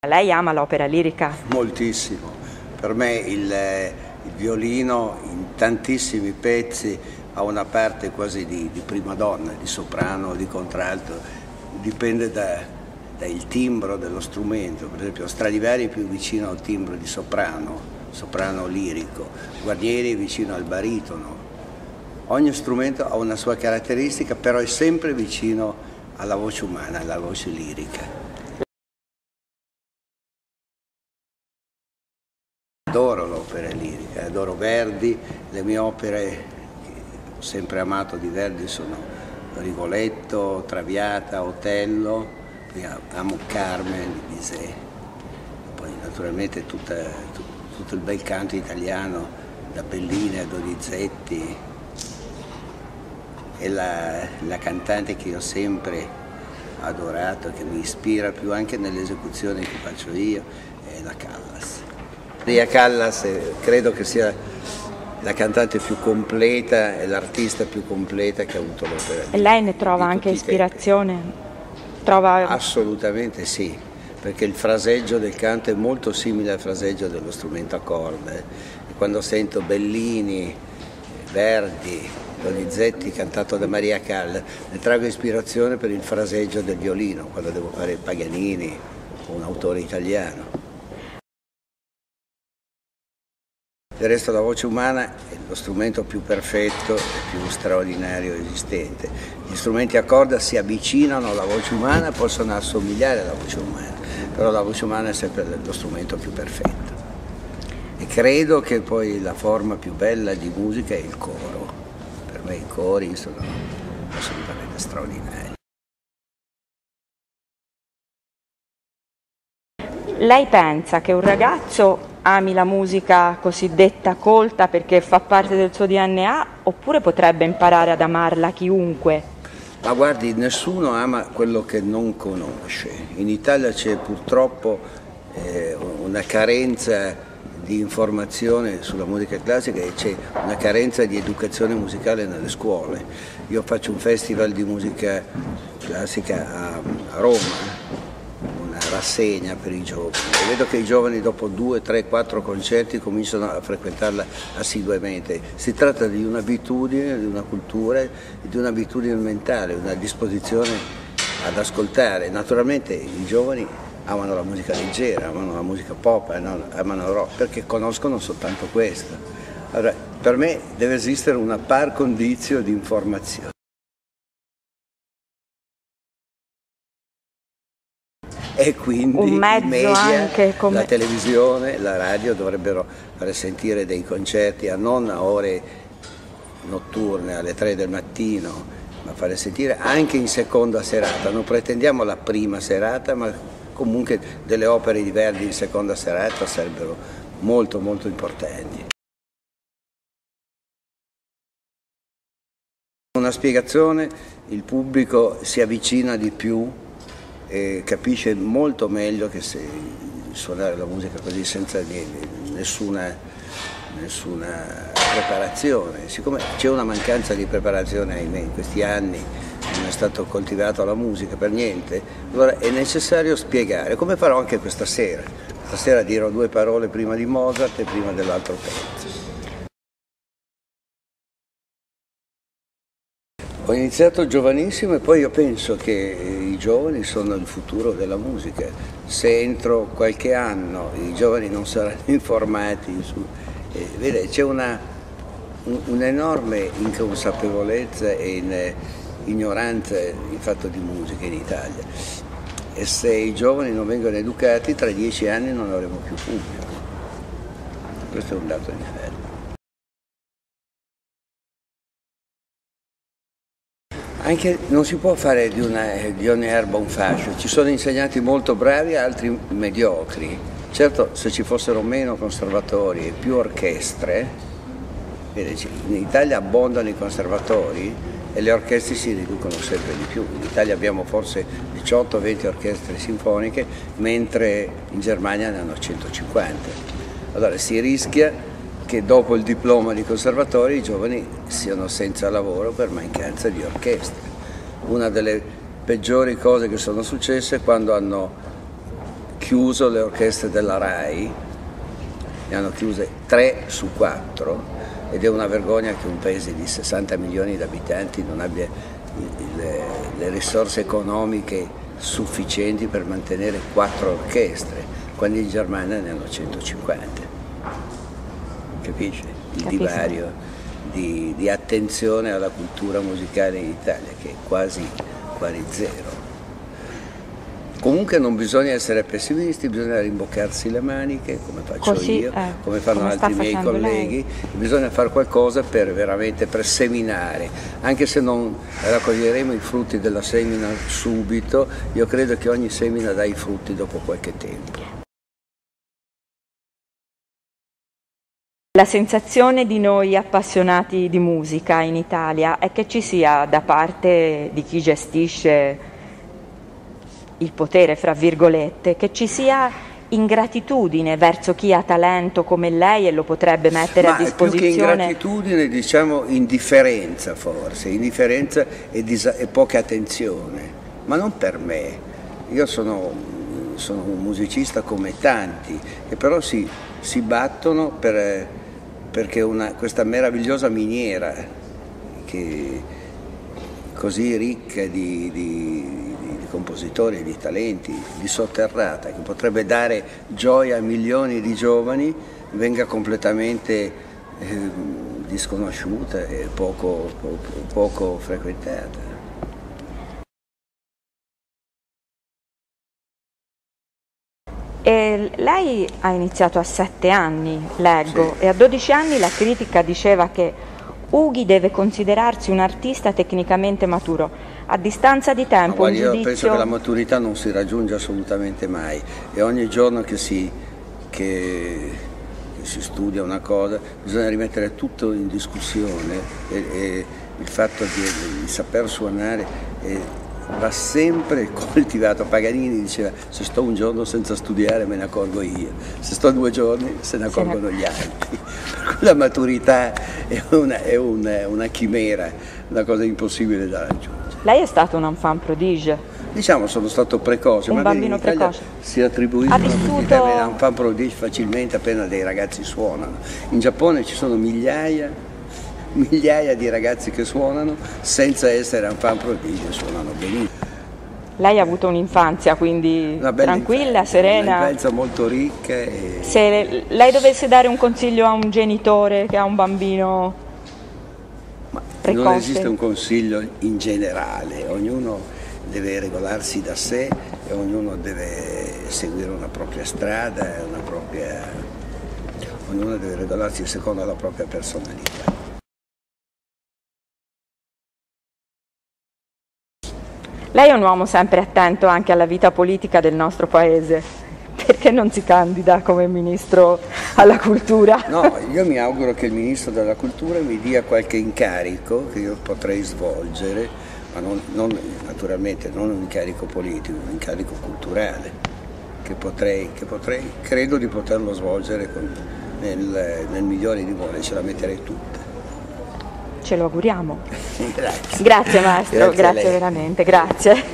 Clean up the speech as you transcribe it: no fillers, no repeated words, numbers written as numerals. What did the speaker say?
Lei ama l'opera lirica? Moltissimo. Per me il violino in tantissimi pezzi ha una parte quasi di prima donna, di soprano, di contralto, dipende dal timbro dello strumento. Per esempio Stradivari è più vicino al timbro di soprano lirico, Guarnieri è vicino al baritono. Ogni strumento ha una sua caratteristica, però è sempre vicino alla voce umana, alla voce lirica. Adoro l'opera lirica, adoro Verdi, le mie opere che ho sempre amato di Verdi sono Rigoletto, Traviata, Otello, poi amo Carmen di Bizet, poi naturalmente tutto il bel canto italiano, da Bellini a Donizetti, e la cantante che ho sempre adorato, che mi ispira più anche nelle esecuzioni che faccio io, è la Callas. Maria Callas credo che sia la cantante più completa e l'artista più completa che ha avuto l'opera. E lei ne trova anche ispirazione? Trova... Assolutamente sì, perché il fraseggio del canto è molto simile al fraseggio dello strumento a corde. E quando sento Bellini, Verdi, Donizetti cantato da Maria Callas, ne traggo ispirazione per il fraseggio del violino, quando devo fare Paganini o un autore italiano. Del resto la voce umana è lo strumento più perfetto e più straordinario esistente. Gli strumenti a corda si avvicinano alla voce umana, possono assomigliare alla voce umana, però la voce umana è sempre lo strumento più perfetto. E credo che poi la forma più bella di musica è il coro. Per me i cori sono assolutamente straordinari. Lei pensa che un ragazzo ami la musica cosiddetta colta perché fa parte del suo DNA, oppure potrebbe imparare ad amarla chiunque? Ma guardi, nessuno ama quello che non conosce. In Italia c'è purtroppo una carenza di informazione sulla musica classica e c'è una carenza di educazione musicale nelle scuole. Io faccio un festival di musica classica a Roma, rassegna per i giovani, e vedo che i giovani dopo 2, 3, 4 concerti cominciano a frequentarla assiduamente. Si tratta di un'abitudine, di una cultura, di un'abitudine mentale, una disposizione ad ascoltare. Naturalmente i giovani amano la musica leggera, amano la musica pop, amano il rock, perché conoscono soltanto questo. Allora, per me deve esistere una par condicio di informazione. E quindi i media, anche come... la televisione, la radio dovrebbero fare sentire dei concerti non a ore notturne, alle 3 del mattino, ma fare sentire anche in seconda serata. Non pretendiamo la prima serata, ma comunque delle opere di Verdi in seconda serata sarebbero molto molto importanti. Una spiegazione, il pubblico si avvicina di più e capisce molto meglio che se suonare la musica così senza nessuna preparazione. Siccome c'è una mancanza di preparazione, ahimè, in questi anni non è stato coltivato la musica per niente, allora è necessario spiegare, come farò anche questa sera. Stasera dirò 2 parole prima di Mozart e prima dell'altro pezzo. Ho iniziato giovanissimo e poi io penso che i giovani sono il futuro della musica. Se entro qualche anno i giovani non saranno informati vede, c'è un'enorme inconsapevolezza e ignoranza in fatto di musica in Italia. E se i giovani non vengono educati, tra 10 anni non avremo più pubblico. Questo è un dato di fatto. Anche non si può fare di ogni erba un fascio, ci sono insegnanti molto bravi e altri mediocri. Certo, se ci fossero meno conservatori e più orchestre, in Italia abbondano i conservatori e le orchestre si riducono sempre di più. In Italia abbiamo forse 18-20 orchestre sinfoniche, mentre in Germania ne hanno 150. Allora si rischia che dopo il diploma di conservatori i giovani siano senza lavoro per mancanza di orchestre. Una delle peggiori cose che sono successe è quando hanno chiuso le orchestre della RAI, ne hanno chiuse 3 su 4, ed è una vergogna che un paese di 60 milioni di abitanti non abbia le risorse economiche sufficienti per mantenere 4 orchestre, quando in Germania ne hanno 150. Capisci? Il divario di attenzione alla cultura musicale in Italia, che è quasi zero. Comunque non bisogna essere pessimisti, bisogna rimboccarsi le maniche, come faccio io, come fanno altri miei colleghi, bisogna fare qualcosa per seminare, anche se non raccoglieremo i frutti della semina subito, io credo che ogni semina dà i frutti dopo qualche tempo. La sensazione di noi appassionati di musica in Italia è che ci sia da parte di chi gestisce il potere, fra virgolette, che ci sia ingratitudine verso chi ha talento come lei e lo potrebbe mettere a disposizione. Più che ingratitudine, diciamo indifferenza forse, indifferenza e poca attenzione, ma non per me. Io sono un musicista come tanti, che però si battono perché questa meravigliosa miniera, che così ricca di compositori, di talenti, di sotterrata, che potrebbe dare gioia a milioni di giovani, venga completamente disconosciuta e poco frequentata. E lei ha iniziato a 7 anni, leggo, sì. E a 12 anni la critica diceva che Ughi deve considerarsi un artista tecnicamente maturo. A distanza di tempo, guarda, io penso che la maturità non si raggiunge assolutamente mai, e ogni giorno che si studia una cosa bisogna rimettere tutto in discussione, e il fatto di saper suonare va sempre coltivato. Paganini diceva: se sto un giorno senza studiare me ne accorgo io, se sto 2 giorni se ne accorgono gli altri. Per cui la maturità è una chimera, una cosa impossibile da raggiungere. Lei è stato un enfant prodige. Diciamo, sono stato precoce, un bambino precoce. Si attribuiscono il termine enfant prodige facilmente appena dei ragazzi suonano. In Giappone ci sono migliaia di ragazzi che suonano senza essere enfant prodige, suonano benissimo. Lei ha avuto un'infanzia quindi tranquilla, serena? Un'infanzia molto ricca. Se lei dovesse dare un consiglio a un genitore che ha un bambino precoce? Non esiste un consiglio in generale, ognuno deve regolarsi da sé e ognuno deve seguire una propria strada, ognuno deve regolarsi secondo la propria personalità. Lei è un uomo sempre attento anche alla vita politica del nostro paese, perché non si candida come ministro alla cultura? No, io mi auguro che il ministro della cultura mi dia qualche incarico che io potrei svolgere, ma naturalmente non un incarico politico, un incarico culturale, che credo di poterlo svolgere nel migliore di modi, ce la metterei tutta. Ce lo auguriamo. Grazie. Grazie maestro, grazie veramente, grazie.